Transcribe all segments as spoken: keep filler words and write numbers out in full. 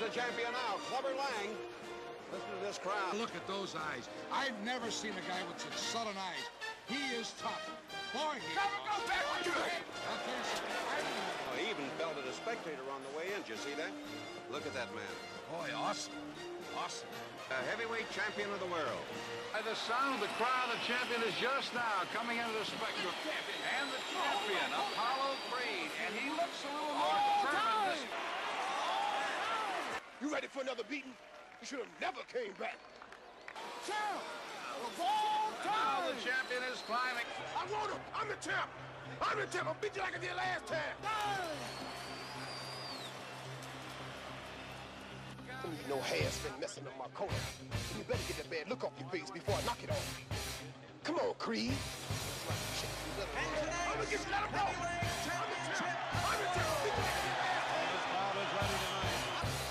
the champion now, Clubber Lang. Listen to this crowd. Look at those eyes. I've never seen a guy with such sullen eyes. He is tough. Boy, he Come on, go back on your head. Okay, Oh, he even belted a spectator on the way in. Did you see that? Look at that man. boy, awesome. Awesome. A heavyweight champion of the world. By the sound of the crowd, the champion is just now coming into the spectrum. And the champion, Apollo Creed. And he looks a little more determined this time. You ready for another beating? You should have never came back. Champ! Of all time! Now the champion is climbing. I want him. I'm the champ. I'm the champ. I'll beat you like I did last time. Don't need no hair spin messing up my corner. You better get that bad look off your face before I knock it off. Come on, Creed. I'm gonna get you. Let him go. I'm the champ. I'm the champ. I'll beat you like I did last time. This crowd is ready tonight.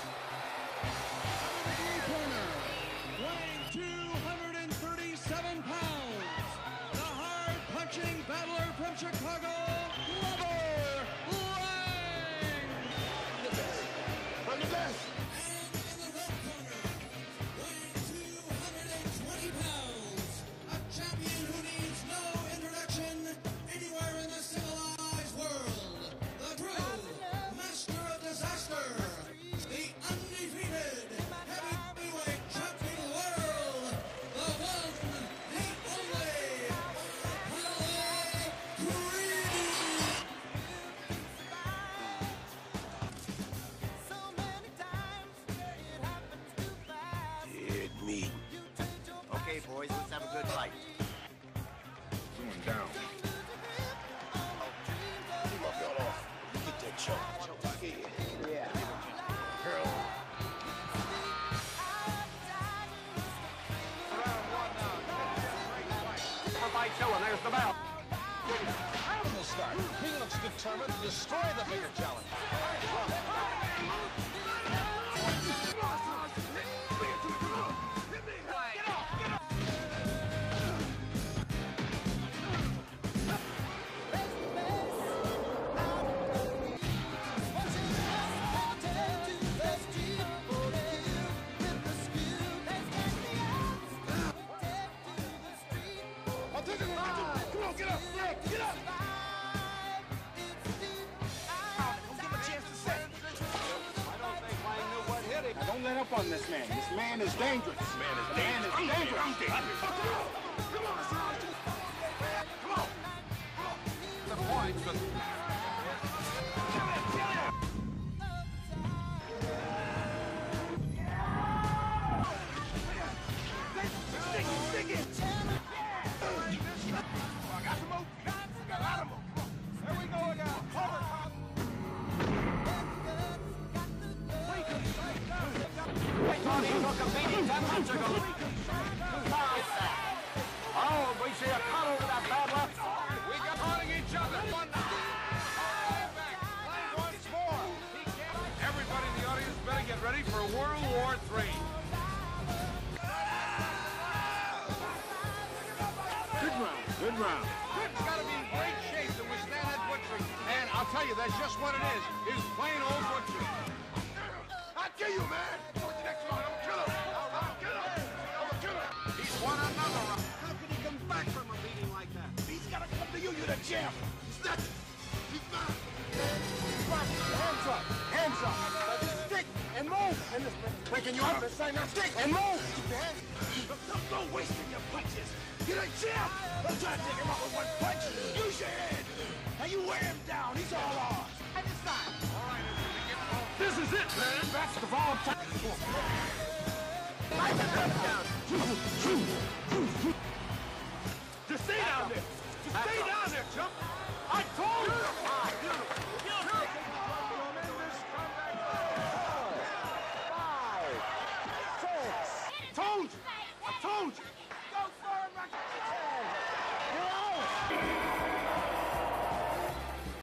Corner, weighing two hundred thirty-seven pounds, the hard-punching battler from Chicago, Clubber Lang! I'm the best. I'm the best. And in the red corner, weighing two hundred twenty pounds, a champion who needs no introduction anywhere in the civilized world, the true master of disaster, the undefeated heavyweight champion of the world, the one, the only, Apollo Creed! Hit me. Okay, boys, let's have a good fight. Going down. Keep my belt off. Get that choke. Choke scared. Yeah. Girl. By Chilla, there's the bell. Animal start. He looks determined to destroy the bigger challenge. Come on, get up. Get up. Now, don't let up on this man. This man is dangerous. This man is dangerous. Man is dangerous. I'm dangerous. Come on, Sarge. Come on. The points, but Kill him. Kill him. Stick it. Stick it. I got some more. I got a lot of more. Come on. There we go again. Cover. I thought he took a beating ten months ago. Oh, we see a cut over that bad left. We got hunting each other. One back. Once more. Everybody in the audience better get ready for World War Three. Good round. Good round. Good's got to be in great shape to withstand that butchery. And I'll tell you, that's just what it is. Is plain old butchery. I kill you, man. What's the next one? I'm a killer. I'm a killer. I'm a killer. He's won another round. How can he come back from a beating like that? He's got to come to you. You're the champ. Snatch it. He's mine. Hands up. Hands up. Stick and move. And this waking you up and saying, now stick and move. Keep your hands. Don't go wasting your punches. You're the champ. Don't try to take him out with one punch. Use your head. Now you wear him down. He's all ours. I decide. All right, This is it, man. That's the ball time. Just stay down there. Just stay down there, chump. I told you.